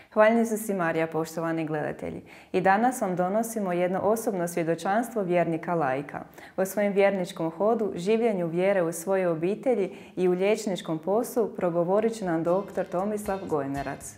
Hvaljeni su si Marija, poštovani gledatelji. I danas vam donosimo jedno osobno svjedočanstvo vjernika laika. O svojem vjerničkom hodu, življenju vjere u svojoj obitelji i u liječničkom poslu progovorit će nam dr. Tomislav Gojmerac.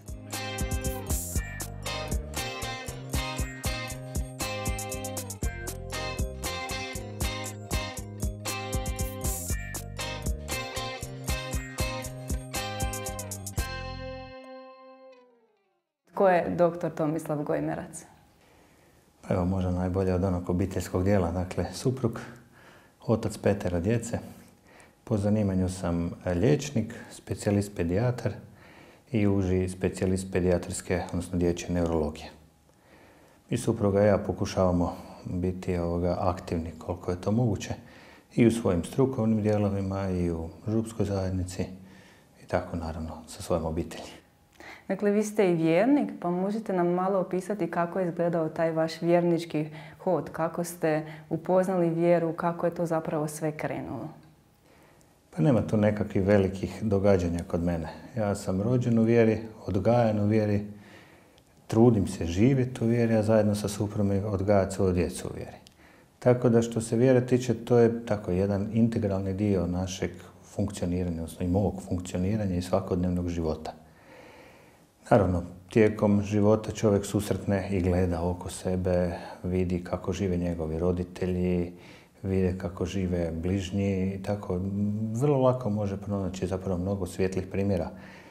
Tko je dr. Tomislav Gojmerac? Pa evo, možda najbolje od onog obiteljskog dijela. Dakle, suprug, otac 5 djece. Po zanimanju sam liječnik, specijalist pedijatar i uži specijalist pedijatrske, odnosno dječje neurologije. I supruga i ja pokušavamo biti aktivni koliko je to moguće i u svojim strukovnim dijelovima i u župskoj zajednici i tako naravno sa svojom obitelji. Dakle, vi ste i vjernik, pa možete nam malo opisati kako je izgledao taj vaš vjernički hod, kako ste upoznali vjeru, kako je to zapravo sve krenulo? Pa nema tu nekakvih velikih događanja kod mene. Ja sam rođen u vjeri, odgajan u vjeri, trudim se živjeti u vjeri, a zajedno sa suprugom odgajati svoju djecu u vjeri. Tako da što se vjere tiče, to je tako jedan integralni dio našeg funkcioniranja, odnosno i mog funkcioniranja i svakodnevnog života. Naravno, tijekom života čovjek susretne i gleda oko sebe, vidi kako žive njegovi roditelji, vide kako žive bližnji i tako. Vrlo lako može pronaći zapravo mnogo svijetlih primjera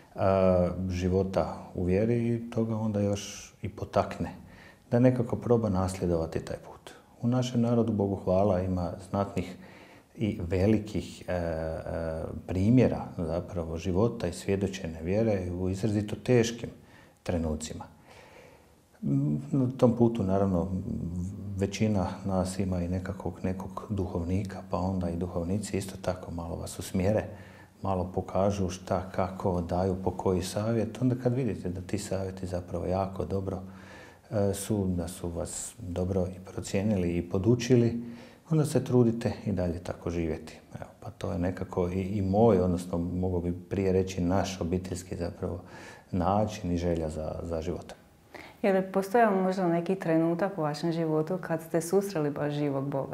života u vjeri i toga onda još i potakne da nekako proba nasljedovati taj put. U našem narodu, Bogu hvala, ima znatnih i velikih primjera zapravo života i svjedočene vjere u izrazito teškim trenucima. Na tom putu, naravno, većina nas ima i nekog duhovnika, pa onda i duhovnici isto tako malo vas usmjere, malo pokažu šta, kako, daju po koji savjet. Onda kad vidite da ti savjeti zapravo jako dobro da su vas dobro i procijenili i podučili, onda se trudite i dalje tako živjeti. Evo, pa to je nekako i moj, odnosno mogu bi prije reći naš obiteljski zapravo način i želja za život. Je li postojao možda neki trenutak u vašem životu kad ste susreli baš živog Boga?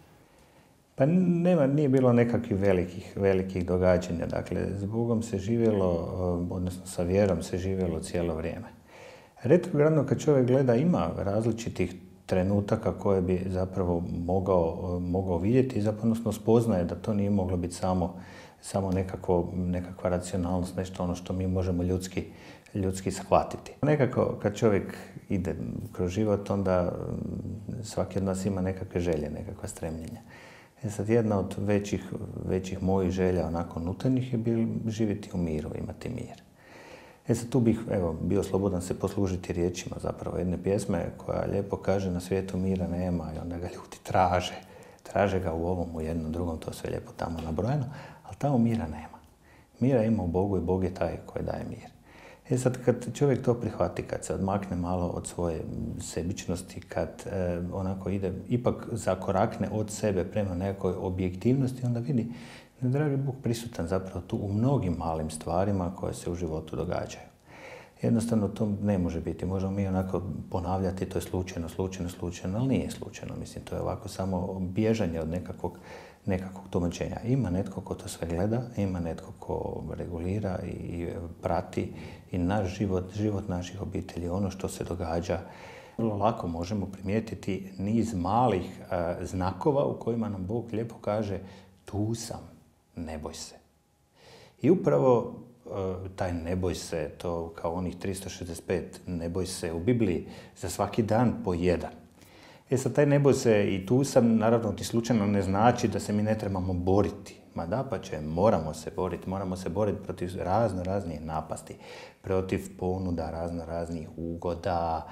Pa nije bilo nekakvih velikih događanja. Dakle, s Bogom se živjelo, odnosno sa vjerom se živjelo cijelo vrijeme. Retrogradno kad čovjek gleda ima različitih trenutaka koje bi zapravo mogao vidjeti i zapravo spoznaje da to nije moglo biti samo nekakva racionalnost, nešto ono što mi možemo ljudski shvatiti. Nekako kad čovjek ide kroz život, onda svaki od nas ima nekakve želje, nekakva stremljenja. Sad jedna od većih mojih želja onako unutarnjih je živjeti u miru, imati mir. Sad tu bih bio slobodan se poslužiti riječima zapravo jedne pjesme koja lijepo kaže na svijetu mira nema i onda ga ljudi traže. Traže ga u ovom, u jednom, drugom, to sve lijepo tamo nabrojeno, ali tamo mira nema. Mira ima u Bogu i Bog je taj koji daje mir. Sad kad čovjek to prihvati, kad se odmakne malo od svoje sebičnosti, kad onako ide, ipak zakorakne od sebe prema nekoj objektivnosti, onda vidi da je dragi Bog prisutan zapravo tu u mnogim malim stvarima koje se u životu događaju. Jednostavno to ne može biti. Možemo mi onako ponavljati, to je slučajno, ali nije slučajno. Mislim, to je ovako samo bježanje od nekakvog tumačenja. Ima netko ko to sve gleda, ima netko ko regulira i prati i naš život naših obitelji, ono što se događa. Vrlo lako možemo primijetiti niz malih znakova u kojima nam Bog lijepo kaže tu sam, ne boj se. I upravo taj ne boj se, to kao onih 365 ne boj se u Bibliji, za svaki dan po jedan. Sad taj ne boj se i tu sam, naravno ti slučajno ne znači da se mi ne trebamo boriti. Ma dapače, moramo se boriti protiv raznih napasti, protiv ponuda raznih ugoda,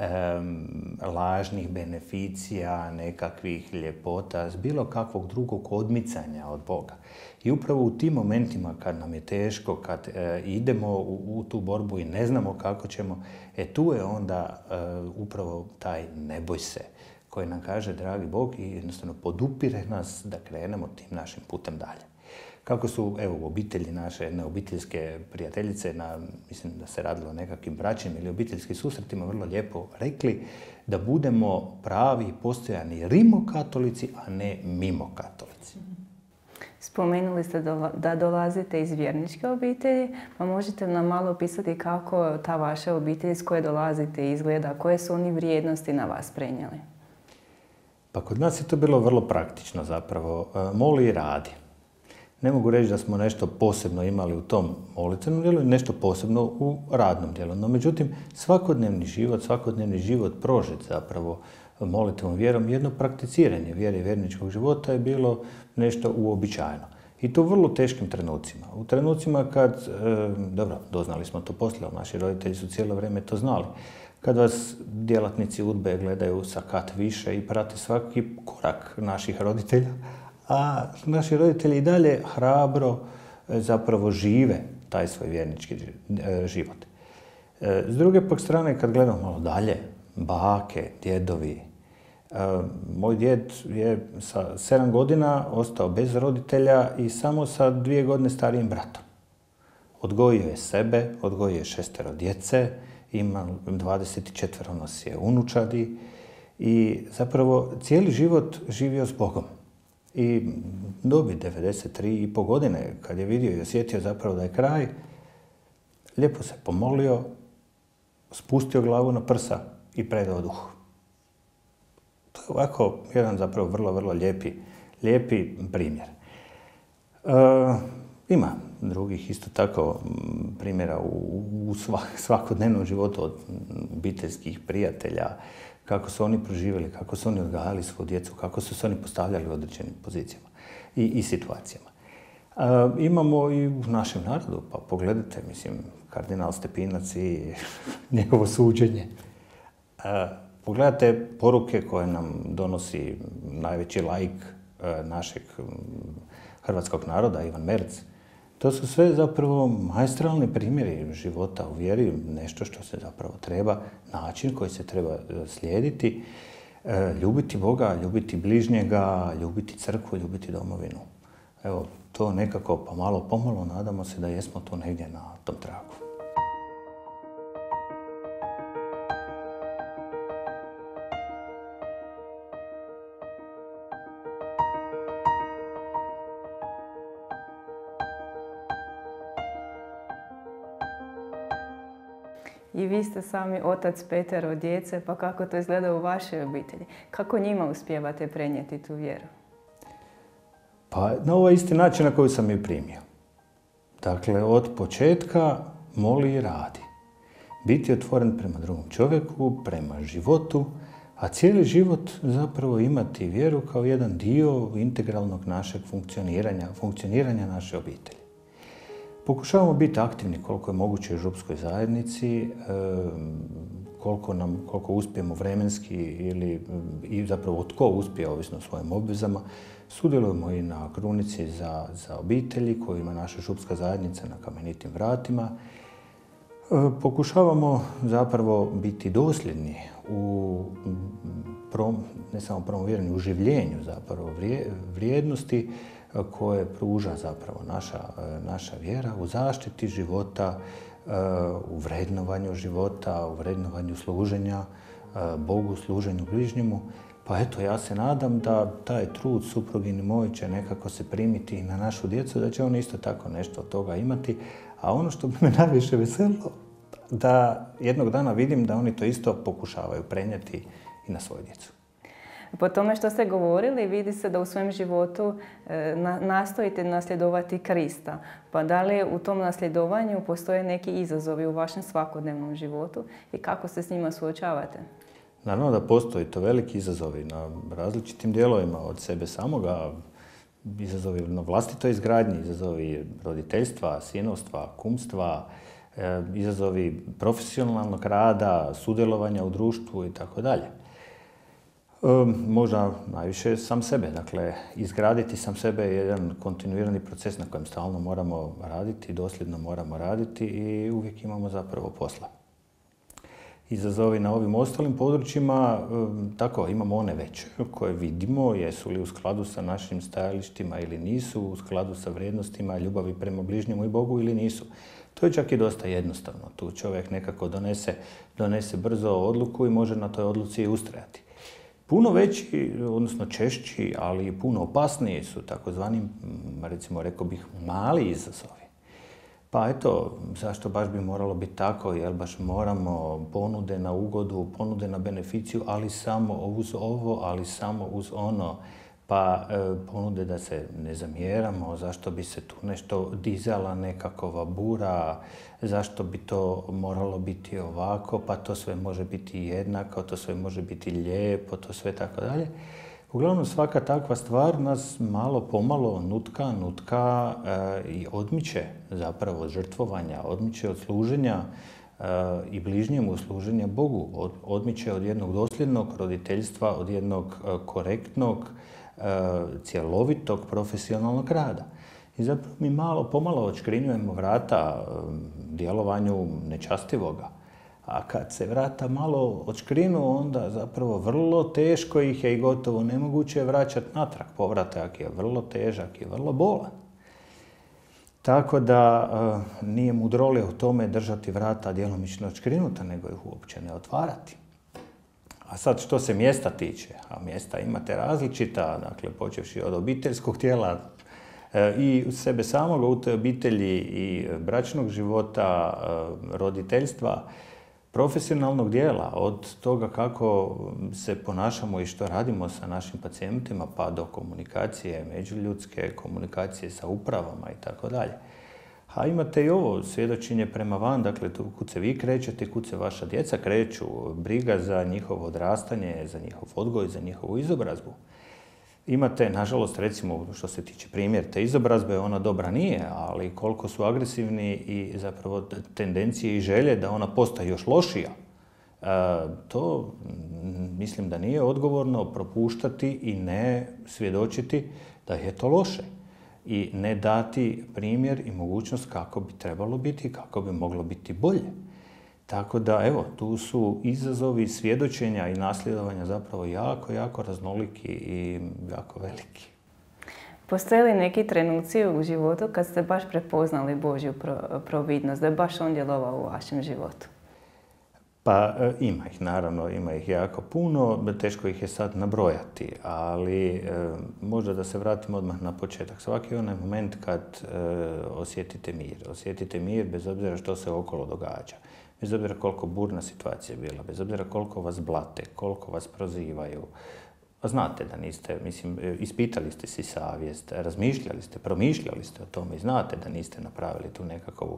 lažnih beneficija, nekakvih ljepota, bilo kakvog drugog odmicanja od Boga. I upravo u tim momentima kad nam je teško, kad idemo u tu borbu i ne znamo kako ćemo, tu je onda upravo taj ne boj se koji nam kaže dragi Bog i jednostavno podupire nas da krenemo tim našim putem dalje. Kako su, evo, u obitelji naše jedne obiteljske prijateljice, mislim da se radilo o nekakvim bračnim ili obiteljskim susretima, vrlo lijepo rekli da budemo pravi i postojani rimokatolici, a ne mimokatolici. Spomenuli ste da dolazite iz vjerničke obitelji, pa možete nam malo opisati kako ta vaša obitelj s koje dolazite izgleda, koje su oni vrijednosti na vas prenijeli? Pa kod nas je to bilo vrlo praktično zapravo. Moli i radi. Ne mogu reći da smo nešto posebno imali u tom molitvenom dijelu i nešto posebno u radnom dijelu. No, međutim, svakodnevni život prožet zapravo molitvom vjerom, jedno prakticiranje vjere i vjerničkog života je bilo nešto uobičajeno. I to u vrlo teškim trenucima. U trenucima kad, dobro, doznali smo to poslije, ali naši roditelji su cijelo vrijeme to znali. Kad vas djelatnici UDBE gledaju sa kat više i prate svaki korak naših roditelja, a naši roditelji i dalje hrabro zapravo žive taj svoj vjernički život. S druge pak strane, kad gledamo malo dalje, bake, djedovi. Moj djed je sa 7 godina ostao bez roditelja i samo sa 2 godine starijim bratom. Odgojio je sebe, odgojio je 6 djece, ima 24 nas je unučadi i zapravo cijeli život živio s Bogom. I dobi 93,5 godine, kad je vidio i osjetio zapravo da je kraj, lijepo se pomolio, spustio glavu na prsa i predao duh. To je ovako jedan zapravo vrlo lijepi primjer. Ima drugih isto tako primjera u svakodnevnom životu od obiteljskih prijatelja, kako su oni proživjeli, kako su oni odgajali svoju djecu, kako su se oni postavljali u određenim pozicijama i situacijama. Imamo i u našem narodu, pa pogledajte, mislim, kardinal Stepinac i njegovo suđenje. Pogledajte poruke koje nam donosi najveći laik našeg hrvatskog naroda, Ivan Merz. To su sve zapravo maestralni primjeri života u vjeri, nešto što se zapravo treba, način koji se treba slijediti, ljubiti Boga, ljubiti bližnjega, ljubiti crkvu, ljubiti domovinu. Evo, to nekako pomalo nadamo se da jesmo tu negdje na tom tragu. I vi ste sami otac 5 djece, pa kako to izgleda u vašoj obitelji? Kako njima uspijevate prenijeti tu vjeru? Pa na ovaj isti način na koji sam ju primio. Dakle, od početka moli i radi. Biti otvoren prema drugom čovjeku, prema životu, a cijeli život zapravo imati vjeru kao jedan dio integralnog našeg funkcioniranja naše obitelji. Pokušavamo biti aktivni koliko je moguće u župskoj zajednici, koliko uspijemo vremenski i zapravo tko uspije ovisno o svojim obvezama. Sudjelujemo i na krunici za obitelji koju ima naša župska zajednica na Kamenitim vratima. Pokušavamo zapravo biti dosljedni u ne samo promoviranju, u življenju zapravo vrijednosti koje pruža zapravo naša vjera u zaštiti života, u vrednovanju života, u vrednovanju služenja Bogu, služenju bližnjemu. Pa eto, ja se nadam da taj trud suprugin moj će nekako se primiti i na našu djecu, da će oni isto tako nešto od toga imati. A ono što bi me najviše veselilo, da jednog dana vidim da oni to isto pokušavaju prenijeti i na svoju djecu. Po tome što ste govorili, vidi se da u svojem životu nastojite nasljedovati Krista. Pa da li u tom nasljedovanju postoje neki izazovi u vašem svakodnevnom životu i kako se s njima suočavate? Naravno da postoji to veliki izazovi na različitim dijelovima od sebe samoga, izazovi na vlastitoj izgradnji, izazovi roditeljstva, sinovstva, kumstva, izazovi profesionalnog rada, sudjelovanja u društvu i tako dalje. Možda najviše sam sebe. Dakle, izgraditi sam sebe je jedan kontinuirani proces na kojem stalno moramo raditi, dosljedno moramo raditi i uvijek imamo zapravo posla. izazovi na ovim ostalim područjima, tako imamo one veće koje vidimo, jesu li u skladu sa našim stajalištima ili nisu, u skladu sa vrijednostima ljubavi prema bližnjemu i Bogu ili nisu. To je čak i dosta jednostavno. Tu čovjek nekako donese brzo odluku i može na toj odluci i ustrajati. Puno veći, odnosno češći, ali i puno opasniji su takozvani, recimo rekao bih, mali izazovi. Pa eto, zašto baš bi moralo biti tako, jel baš moramo ponude na ugodu, ponude na beneficiju, ali samo uz ovo, ali samo uz ono, pa ponude da se ne zamjeramo, zašto bi se tu nešto dizala nekakva bura, zašto bi to moralo biti ovako, pa to sve može biti jednako, to sve može biti lijepo, to sve tako dalje. Uglavnom, svaka takva stvar nas malo pomalo nutka i odmiče zapravo od žrtvovanja, odmiče od služenja i bližnjemu služenja Bogu, odmiče od jednog dosljednog roditeljstva, od jednog korektnog, cjelovitog profesionalnog rada. I zapravo mi malo pomalo odškrinjujemo vrata djelovanju nečastivoga. A kad se vrata malo odškrinu, onda zapravo vrlo teško ih je i gotovo nemoguće vraćati natrag. Povratak je vrlo težak i vrlo bolan. Tako da nije mudrolije u tome držati vrata djelomično odškrinuta, nego ih uopće ne otvarati. A sad što se mjesta tiče, a mjesta imate različita, dakle počevši od obiteljskog tijela i sebe samoga u toj obitelji i bračnog života, roditeljstva, profesionalnog dijela, od toga kako se ponašamo i što radimo sa našim pacijentima, pa do komunikacije međuljudske, komunikacije sa upravama i tako dalje. A imate i ovo svjedočenje prema van, dakle tu kud se vi krećete, kud se vaša djeca kreću, briga za njihovo odrastanje, za njihov odgoj, za njihovu izobrazbu. Imate, nažalost, recimo, što se tiče primjer te izobrazbe, ona dobra nije, ali koliko su agresivni i zapravo tendencije i želje da ona postaje još lošija, to mislim da nije odgovorno propuštati i ne svjedočiti da je to loše. I ne dati primjer i mogućnost kako bi trebalo biti, kako bi moglo biti bolje. Tako da, evo, tu su izazovi svjedočenja i nasljedovanja zapravo jako raznoliki i jako veliki. Postoje li neki trenuci u životu kad ste baš prepoznali Božju providnost, da je baš on djelovao u vašem životu? Pa ima ih, naravno, ima ih jako puno, teško ih je sad nabrojati, ali možda da se vratimo odmah na početak. Svaki onaj moment kad osjetite mir bez obzira što se okolo događa, bez obzira koliko burna situacija je bila, bez obzira koliko vas blate, koliko vas prozivaju. Pa znate da niste, mislim, ispitali ste si savjest, razmišljali ste, promišljali ste o tome i znate da niste napravili tu nekakavu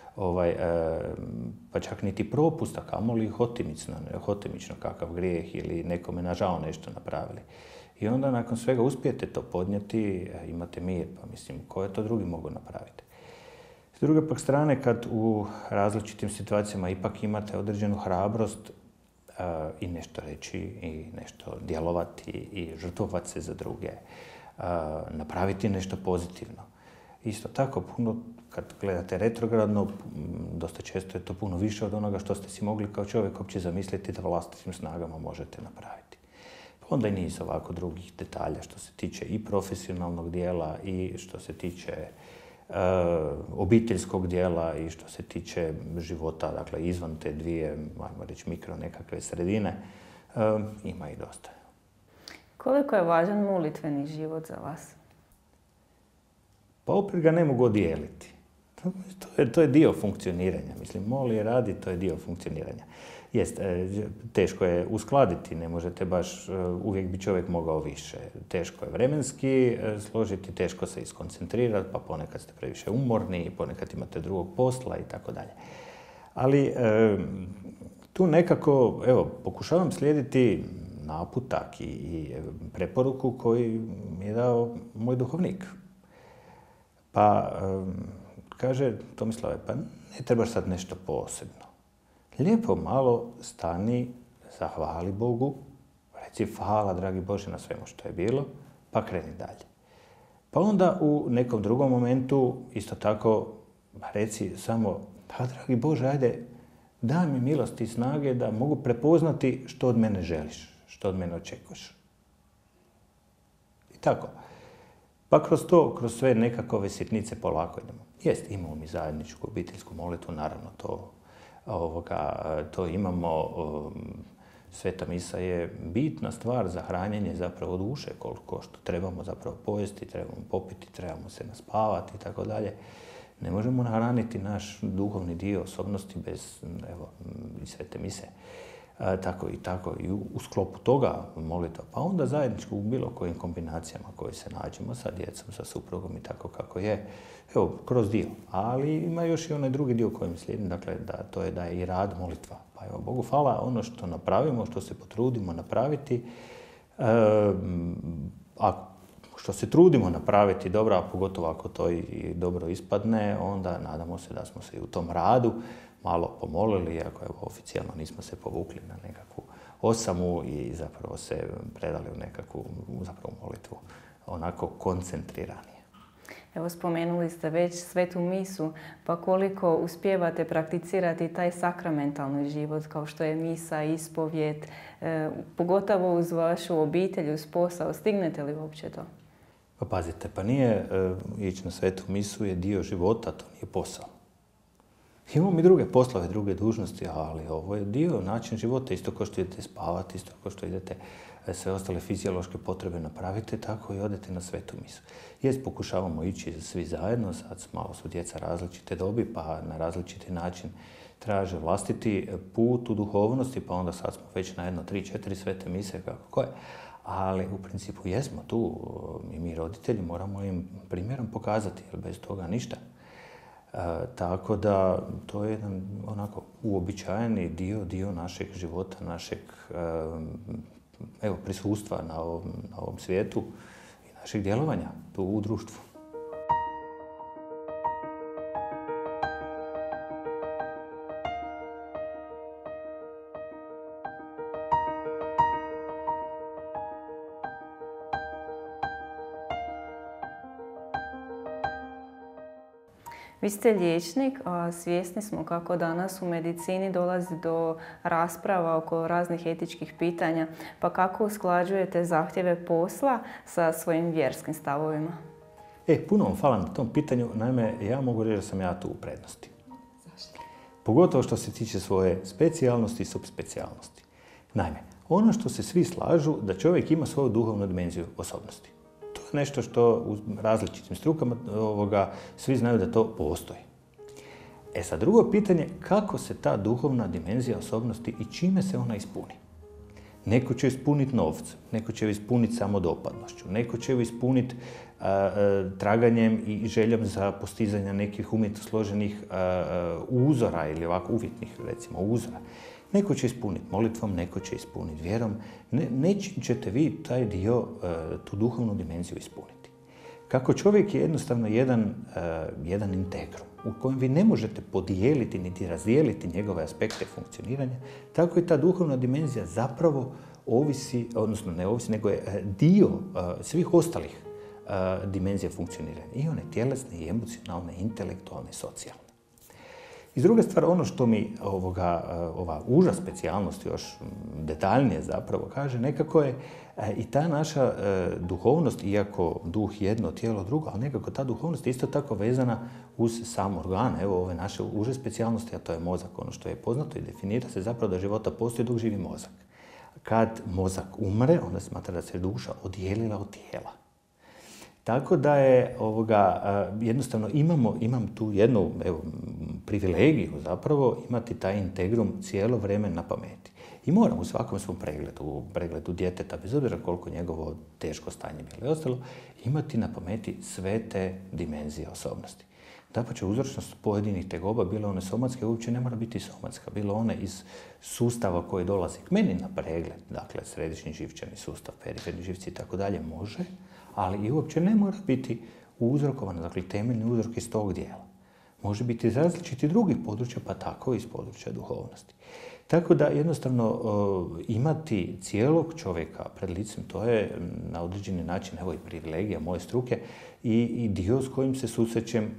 pa čak niti propusta, kamoli hotimično kakav grijeh ili nekome nažao nešto napravili. I onda nakon svega uspijete to podnijeti, imate mir, pa mislim, ko je to drugi mogu napraviti. S druge pak strane, kad u različitim situacijama ipak imate određenu hrabrost i nešto reći, i nešto djelovati, i žrtvovati se za druge, napraviti nešto pozitivno. Isto tako, puno, kad gledate retrogradno, dosta često je to puno više od onoga što ste si mogli kao čovjek uopće zamisliti da vlastitim snagama možete napraviti. Onda i niz ovako drugih detalja što se tiče i profesionalnog dijela i što se tiče obiteljskog dijela i što se tiče života, dakle izvan te dvije, ajmo reći, mikro nekakve sredine, ima i dosta. Koliko je važan molitveni život za vas? Pa opet ga ne mogu odijeliti. To je dio funkcioniranja. Mislim, moli je radi, to je dio funkcioniranja. Jest, teško je uskladiti, ne možete baš, uvijek bi čovjek mogao više. Teško je vremenski složiti, teško se iskoncentrirati, pa ponekad ste previše umorni, ponekad imate drugog posla i tako dalje. Ali tu nekako, evo, pokušavam slijediti naputak i preporuku koju mi je dao moj duhovnik. Pa kaže Tomislave, pa ne trebaš sad nešto posebno. Lijepo malo stani, zahvali Bogu, reci hvala, dragi Bože, na svemu što je bilo, pa kreni dalje. Pa onda u nekom drugom momentu isto tako reci samo, pa dragi Bože, ajde, Daj mi milosti i snage da mogu prepoznati što od mene želiš, što od mene očekuješ. I tako. Pa kroz to, kroz sve nekakve sitnice polako idemo. Jest, imamo mi zajedničku obiteljsku molitvu, naravno to imamo. Sveta misa je bitna stvar za hranjenje zapravo duše, koliko što trebamo zapravo pojesti, trebamo popiti, trebamo se naspavati i tako dalje. Ne možemo nahraniti naš duhovni dio osobnosti bez i svete mise. Tako i u sklopu toga molitva. Pa onda zajedničko u bilo kojim kombinacijama koje se nađemo sa djecom, sa suprugom i tako kako je. Evo, kroz dio. Ali ima još i onaj drugi dio kojim slijedim, dakle, to je da je i rad molitva. Pa evo, Bogu hvala, ono što napravimo, što se potrudimo napraviti, a što se trudimo napraviti dobro, a pogotovo ako to i dobro ispadne, onda nadamo se da smo se i u tom radu malo pomolili, iako evo, oficijalno nismo se povukli na nekakvu osamu i zapravo se predali u nekakvu zapravo molitvu onako koncentriranije. Evo, spomenuli ste već svetu misu, pa koliko uspijevate prakticirati taj sakramentalni život kao što je misa, ispovijed, pogotovo uz vašu obitelj, uz posao, stignete li uopće to? Pa pazite, pa nije ići na svetu misu je dio života, to nije posao. Imamo i druge poslove, druge dužnosti, ali ovo je dio, način života, isto kao što idete spavati, isto kao što idete sve ostale fiziološke potrebe napravite, tako i odete na svetu misu. Pokušavamo ići svi zajedno, sad malo su djeca različite dobi, pa na različiti način traže vlastiti put u duhovnosti, pa onda sad smo već na 3-4 svete mise, kako koje. Ali u principu jesmo tu i mi roditelji moramo im primjerom pokazati, jer bez toga ništa. Tako da to je jedan onako uobičajeni dio našeg života, našeg prisustva na ovom svijetu i našeg djelovanja tu u društvu. Vi ste liječnik, a svjesni smo kako danas u medicini dolazi do rasprava oko raznih etičkih pitanja, pa kako usklađujete zahtjeve posla sa svojim vjerskim stavovima? Puno vam hvala na tom pitanju. Naime, ja mogu reći da sam ja tu u prednosti. Zašto? Pogotovo što se tiče svoje specijalnosti i subspecijalnosti. Naime, ono što se svi slažu da čovjek ima svoju duhovnu dimenziju osobnosti. Nešto što u različitim strukama svi znaju da to postoji. Sad, drugo pitanje, kako se ta duhovna dimenzija osobnosti i čime se ona ispuni? Neko će ispuniti novcem, neko će ispuniti samodopadnošću, neko će ispuniti traganjem i željom za postizanje nekih umjetno složenih uzora ili ovako uvjetnih, recimo, uzora. Neko će ispuniti molitvom, neko će ispuniti vjerom. Nečim ćete vi taj dio, tu duhovnu dimenziju ispuniti. Kako čovjek je jednostavno jedan integrum u kojem vi ne možete podijeliti niti razdijeliti njegove aspekte funkcioniranja, tako i ta duhovna dimenzija zapravo ovisi, odnosno ne ovisi, nego je dio svih ostalih dimenzija funkcioniranja. I one tjelesne, i emocionalne, i intelektualne, i socijalne. I s druge stvari, ono što mi ova uža specijalnost još detaljnije zapravo kaže, nekako je i ta naša duhovnost, iako duh jedno, tijelo drugo, ali nekako ta duhovnost je isto tako vezana uz sam organ. Evo ove naše uže specijalnosti, a to je mozak, ono što je poznato i definira se zapravo da života postoji dok živi mozak. Kad mozak umre, onda se smatra da se duša odijelila od tijela. Tako da je jednostavno imam tu jednu privilegiju zapravo imati taj integrum cijelo vrijeme na pameti. I moram u svakom svom pregledu djeteta, bez obzira koliko njegovo teško stanje bilo i ostalo, imati na pameti sve te dimenzije osobnosti. Dapače, uzročnost pojedinih tegoba, bilo one somatske, uopće ne mora biti somatska, bilo one iz sustava koji dolazi k meni na pregled, dakle središnji živčani sustav, periferni živci i tako dalje, može, ali i uopće ne mora biti uzrokovano, dakle temeljni uzrok iz tog dijela. Može biti iz različitih drugih područja, pa tako i iz područja duhovnosti. Tako da jednostavno imati cijelog čovjeka pred licem, to je na određeni način, evo i privilegija moje struke i dio s kojim se susrećem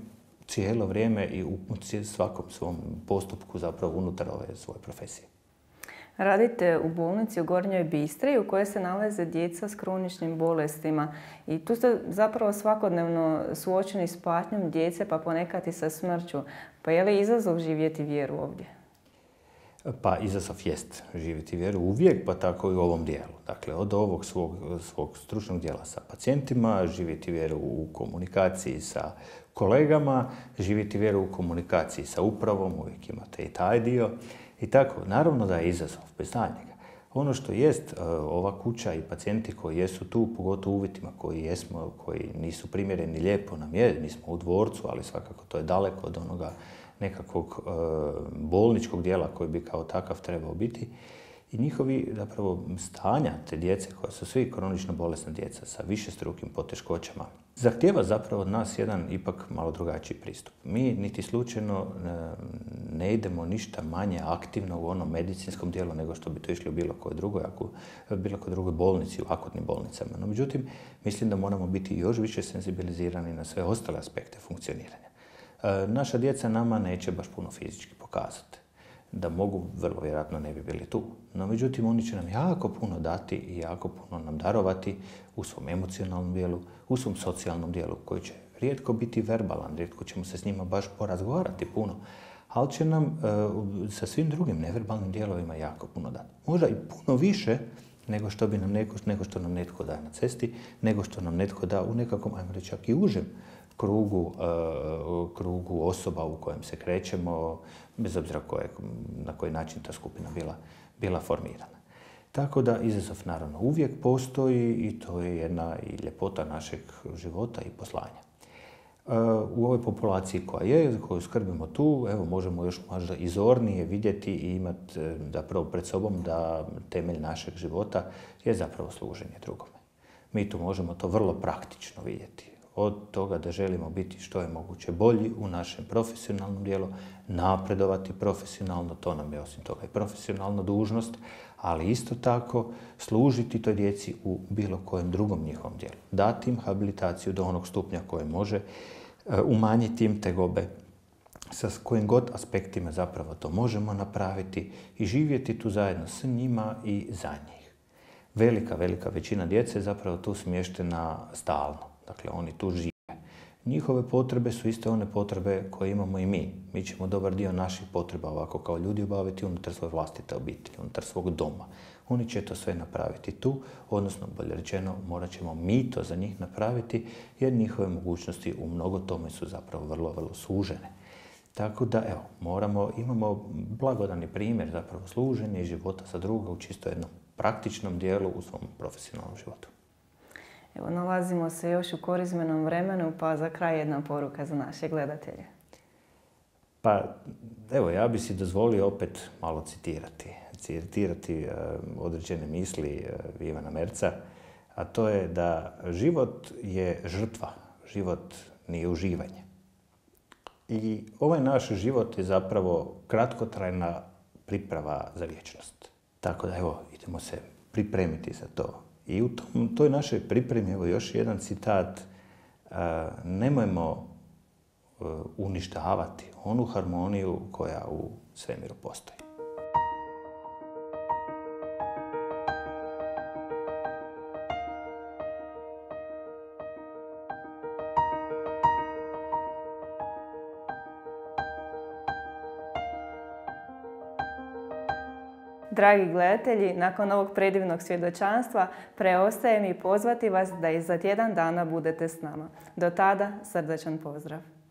cijelo vrijeme i u svakom svom postupku zapravo unutar ove svoje profesije. Radite u bolnici u Gornjoj Bistri u kojoj se nalaze djeca s kroničnim bolestima i tu ste zapravo svakodnevno suočeni s patnjom djece pa ponekad i sa smrću. Pa je li izazov živjeti vjeru ovdje? Pa izazov jest živjeti vjeru uvijek, pa tako i u ovom dijelu. Dakle, od ovog svog stručnog dijela sa pacijentima, živjeti vjeru u komunikaciji sa kolegama, živjeti vjeru u komunikaciji sa upravom, uvijek imate i taj dio. I tako, naravno da je izazov, bez daljnjega. Ono što jest ova kuća i pacijenti koji jesu tu, pogotovo u uvjetima koji nisu primjereni, lijepo nam je, mi smo u dvorcu, ali svakako to je daleko od onoga nekakvog bolničkog dijela koji bi kao takav trebao biti. I njihovi zapravo stanja te djece koja su svi kronično bolesna djeca sa višestrukim poteškoćama zahtijeva zapravo od nas jedan ipak malo drugačiji pristup. Mi niti slučajno ne idemo ništa manje aktivno u onom medicinskom dijelu nego što bi to išli u bilo kojoj drugoj bolnici, u akutnim bolnicama. No, međutim, mislim da moramo biti još više senzibilizirani na sve ostale aspekte funkcioniranja. Naša djeca nama neće baš puno fizički pokazati. Da mogu, vrlo vjerojatno ne bi bili tu. No, međutim, oni će nam jako puno dati i jako puno nam darovati u svom emocionalnom dijelu, u svom socijalnom dijelu, koji će rijetko biti verbalan, rijetko ćemo se s njima baš porazgovarati puno, ali će nam sa svim drugim neverbalnim dijelovima jako puno dati. Možda i puno više nego što nam netko da na cesti, nego što nam netko da u nekakvom, ajmo reći, čak i užem krugu osoba u kojem se krećemo, bez obzira na koji način ta skupina bila formirana. Tako da izazov naravno uvijek postoji i to je jedna i ljepota našeg života i poslanja. U ovoj populaciji za koju skrbimo tu, evo, možemo još možda i zornije vidjeti i imati zapravo pred sobom da temelj našeg života je zapravo služenje drugome. Mi tu možemo to vrlo praktično vidjeti. Od toga da želimo biti što je moguće bolji u našem profesionalnom dijelu, napredovati profesionalno, to nam je osim toga i profesionalna dužnost, ali isto tako služiti toj djeci u bilo kojem drugom njihovom dijelu. Dati im habilitaciju do onog stupnja koje može, umanjiti im tegobe, sa kojim god aspektima zapravo to možemo napraviti i živjeti tu zajedno s njima i za njih. Velika većina djece je zapravo tu smještena stalno. Dakle, oni tu žive. Njihove potrebe su iste one potrebe koje imamo i mi. Mi ćemo dobar dio naših potreba ovako kao ljudi obaviti unutar svoje vlastite obitelji, unutar svog doma. Oni će to sve napraviti tu, odnosno, bolje rečeno, morat ćemo mi to za njih napraviti, jer njihove mogućnosti u mnogo tome su zapravo vrlo sužene. Tako da, evo, imamo blagodani primjer zapravo služenja i života sa druga u čisto jednom praktičnom dijelu u svom profesionalnom životu. Evo, nalazimo se još u korizmenom vremenu, pa za kraj jedna poruka za naše gledatelje. Pa, evo, ja bi si dozvolio opet malo citirati određene misli Ivana Merca, a to je da život je žrtva, život nije uživanje. I ovaj naš život je zapravo kratkotrajna priprava za vječnost. Tako da, evo, idemo se pripremiti za to. I u toj našoj pripremi, evo još jedan citat, nemojmo uništavati onu harmoniju koja u svemiru postoji. Dragi gledatelji, nakon ovog predivnog svjedočanstva preostaje mi pozvati vas da i za tjedan dana budete s nama. Do tada, srdačan pozdrav!